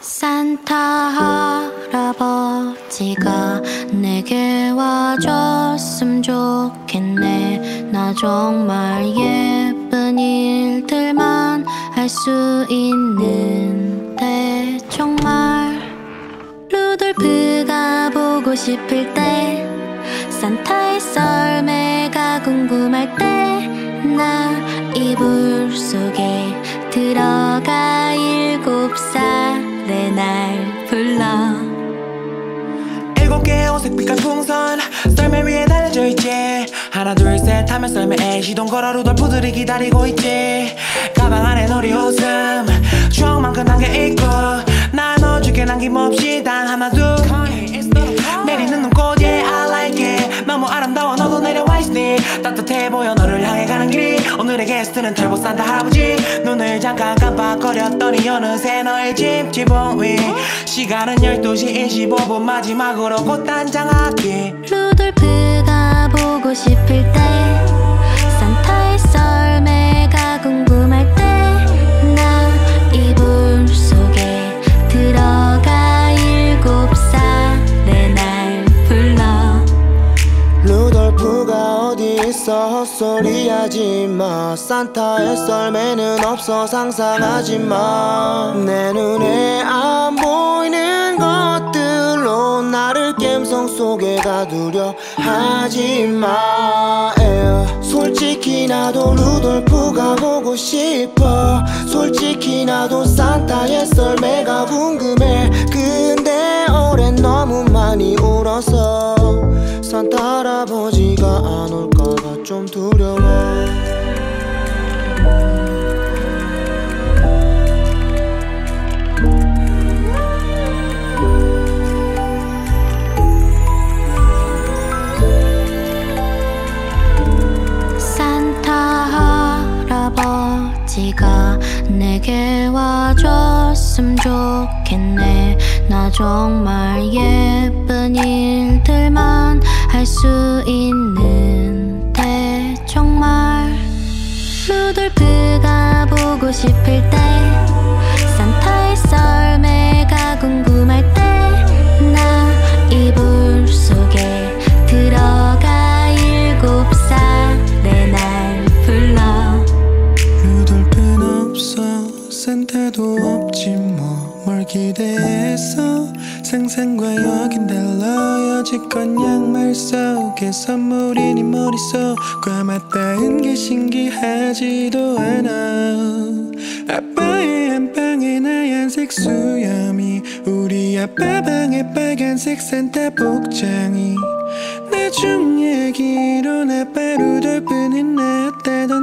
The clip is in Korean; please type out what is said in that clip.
산타 할아버지가 내게 와줬으면 좋겠네. 나 정말 예쁜 일들만 할 수 있는데 정말 루돌프가 보고 싶을 때, 산타의 썰매가 궁금할 때, 나 이불 속에 들어가 7살의 날 불러. 7개의 오색빛깔 풍선 썰매 위에 달려져 있지. 하나 둘 셋 하면 썰매에 시동 걸어 루돌프들이 기다리고 있지. 가방 안에 놀이 웃음 추억만큼 남겨있고, 나 넣어줄게 남김없이 단 하나 둘. 내리는 눈꽃 yeah I like it. 너무 아름다워 너도 내려와 있으니 따뜻해 보여 너를 향해 가는 길이. 오늘의 게스트는 털보 산타 할아버지. 눈을 잠깐 깜빡거렸더니 어느새 너의 집 지붕 위. 시간은 12시 25분 마지막으로 꽃단장하기. 루돌프가 보고 싶을 때, 산타의 썰매가 궁금할 때, 나 이불 속에 들어가 7살의 날 불러. 루돌프가 어디 있어 헛소리하지마. 산타의 썰매는 없어 상상하지마. 내 눈에 안 보이는 것들로 나를 갬성 속에 가두려 하지마. 솔직히 나도 루돌프가 보고 싶어. 솔직히 나도 산타의 썰매가 궁금해. 근데 올해 너무 많이 울어서 산타 할아버지가 안 올까봐 좀 두려워. 산타 할아버지가 내게 와줬으면 좋겠네. 나 정말 예쁜 일들만 할 수 있는데 정말 루돌프가 보고 싶을 때, 산타의 썰매가 궁금할 때, 나 이불 속에 들어가 7살의 날 불러. 루돌프는 없어 산타도 없지 뭐. 뭘 기대했어 상상과 여긴 달라. 여지껏 양말 속에 선물이 네 머릿속과 맞닿은 게 신기하지도 않아. 아빠의 안방에 하얀색 수염이, 우리 아빠 방에 빨간색 산타 복장이. 나중 얘기론 아빠 루돌프는 나였다던